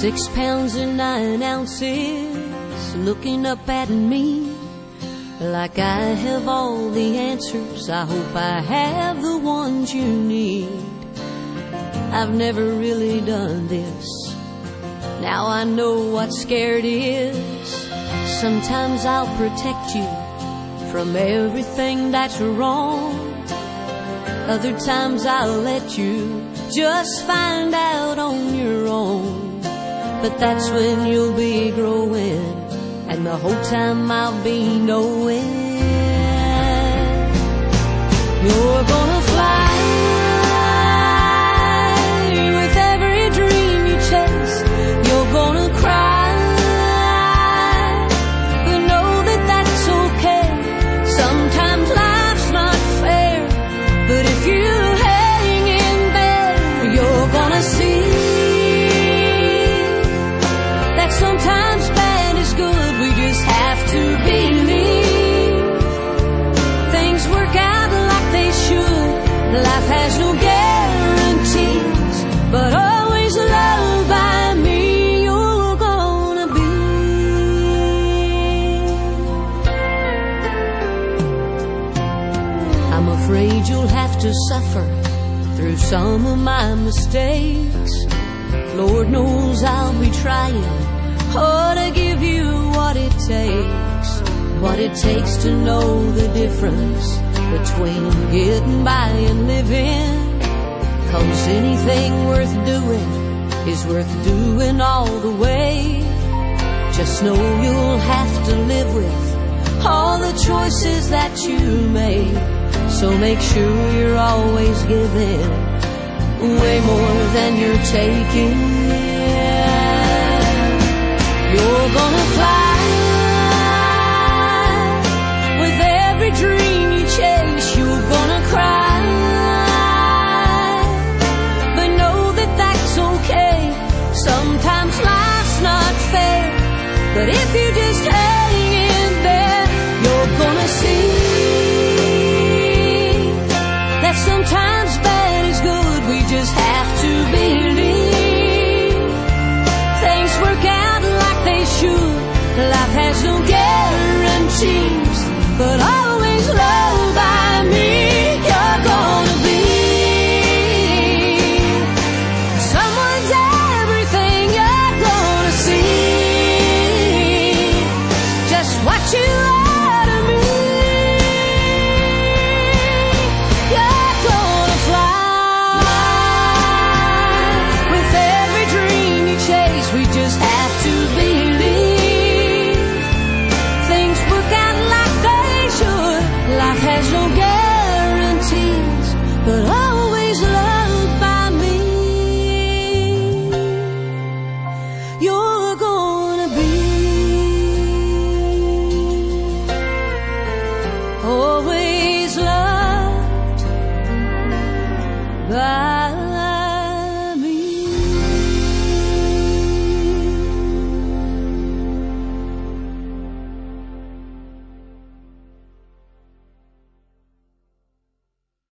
6 pounds and 9 ounces, looking up at me like I have all the answers. I hope I have the ones you need. I've never really done this. Now I know what scared is. Sometimes I'll protect you from everything that's wrong. Other times I'll let you just find out on your own. But that's when you'll be growing, and the whole time I'll be knowing you're gonna fly with every dream you chase. You're gonna cry, but know that that's okay. Sometimes life's not fair, but if you hang in there, you're gonna see that sometimes bad is good. We just have to believe things work out like they should. Life has no guarantees, but always loved by me you're gonna be. I'm afraid you'll have to suffer through some of my mistakes. Lord knows I'll be trying to give you what it takes to know the difference between getting by and living. 'Cause anything worth doing is worth doing all the way. Just know you'll have to live with all the choices that you make. So make sure you're always giving way more than you're taking. You're gonna fly with every dream you chase. You're gonna cry, but know that that's okay. Sometimes life's not fair, but if you just hang in there, you're gonna see that sometimes bad is good. We just have to believe things work out like they should. Life has no guarantees, but always loved by me you're gonna be. Someone's everything you're gonna see. Just what you are to me. You're gonna fly with every dream you chase. We just have to believe things work out like they should. Life has no guarantees, but always loved by me you're gonna be. Always loved by